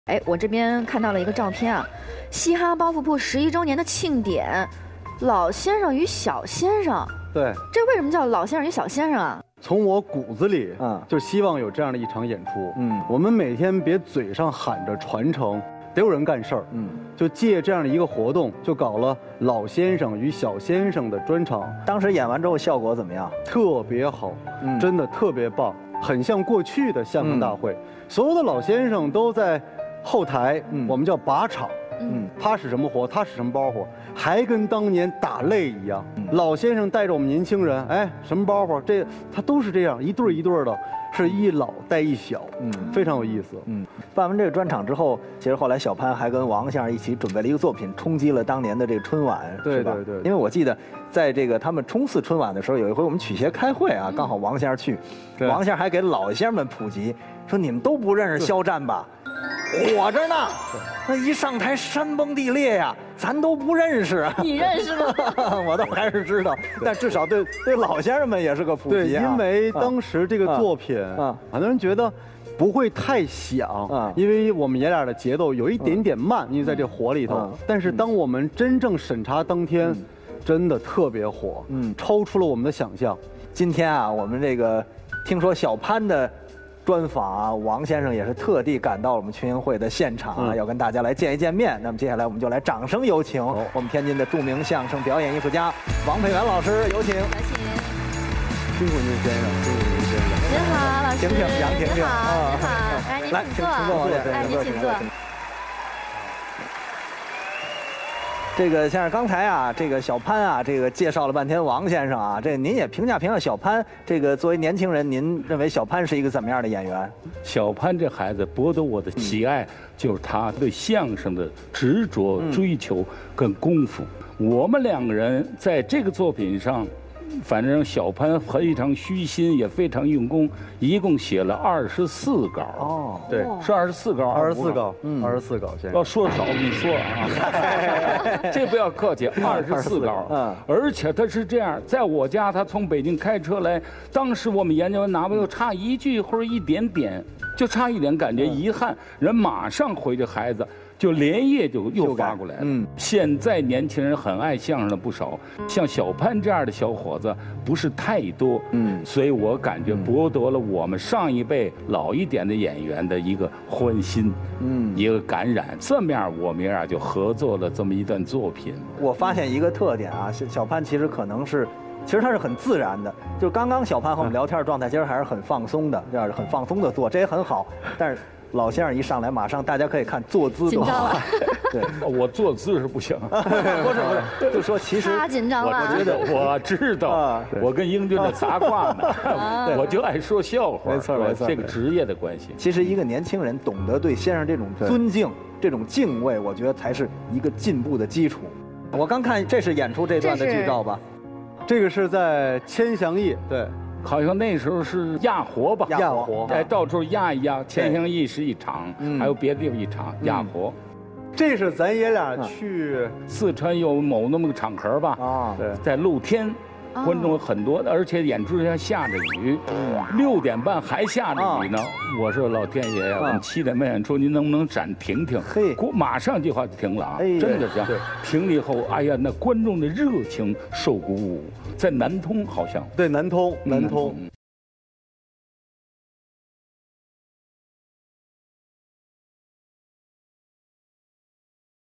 哎，我这边看到了一个照片啊，嘻哈包袱铺11周年的庆典，老先生与小先生。 对， 这为什么叫老先生与小先生啊？ 从我骨子里，就希望有这样的一场演出。我们每天别嘴上喊着传承，得有人干事儿。就借这样的一个活动，就搞了老先生与小先生的专场。 当时演完之后效果怎么样？ 特别好，真的特别棒，很像过去的相声大会。所有的老先生都在后台，我们叫把场。他使什么活，他使什么包袱，还跟当年打擂一样。老先生带着我们年轻人，哎，什么包袱，这他都是这样一对一对的，是一老带一小，非常有意思。 办完这个专场之后，其实后来小潘还跟王先生一起准备了一个作品，冲击了当年的这个春晚，是吧？ 对。 因为我记得在这个他们冲刺春晚的时候，有一回我们曲协开会啊，刚好王先生去，王先生还给老先生们普及，说你们都不认识肖战吧？火着呢，那一上台山崩地裂呀，咱都不认识。 你认识吗？ 我倒还是知道，但至少对老先生们也是个普及。 对，因为当时这个作品，很多人觉得不会太响，因为我们爷俩的节奏有一点点慢，因为在这火里头。但是当我们真正审查当天，真的特别火，超出了我们的想象。 今天啊，我们这个听说小潘的专访啊，王先生也是特地赶到了我们群英会的现场啊，要跟大家来见一见面。那么接下来我们就来掌声有请我们天津的著名相声表演艺术家王佩元老师，有请。 辛苦您先生，辛苦您先生。 您好，老师。 婷婷，杨婷婷啊，您好，来，您请坐。哎，您请坐。 这个先生，刚才啊，这个小潘啊，这个介绍了半天王先生啊，这您也评价小潘。这个作为年轻人，您认为小潘是一个怎么样的演员？ 小潘这孩子博得我的喜爱，就是他对相声的执着、追求跟功夫。我们两个人在这个作品上，反正小潘非常虚心，也非常用功，一共写了24稿。哦，对，是24稿 ，24稿，24稿。先生， 要说少，你说啊，这不要客气，24稿。而且他是这样，在我家，他从北京开车来，当时我们研究哪怕又差一句或者一点点，就差一点，感觉遗憾，人马上回去，孩子就连夜就又发过来了。现在年轻人很爱相声的不少，像小潘这样的小伙子不是太多。所以我感觉博得了我们上一辈老一点的演员的一个欢心，一个感染。这么样，我们俩就合作了这么一段作品。 我发现一个特点啊，小潘其实可能是。其实他是很自然的，就是刚刚小潘和我们聊天的状态，其实还是很放松的，这样很放松的做，这也很好。但是老先生一上来，马上大家可以看坐姿都好。 对，我坐姿是不行。 不是，就说其实他紧张了。 我觉得我知道，我跟英俊的杂话呢，我就爱说笑话。 没错， 这个职业的关系。 其实一个年轻人懂得对先生这种尊敬、这种敬畏，我觉得才是一个进步的基础。我刚看这是演出这段的剧照吧？ 这个是在千祥驿，对， 好像那时候是压活吧， 压活， 哎，到处压一压。千祥驿是一场，还有别的地方一场压活。 这是咱爷俩去四川有某那么个场合吧？啊，对，在露天。观众很多，而且演出前下着雨，6点半还下着雨呢。我说老天爷呀，我们7点半演出，您能不能暂停停？嘿，马上这话就停了啊！真的这样。停了以后，哎呀，那观众的热情受鼓舞，在南通好像。 对，南通。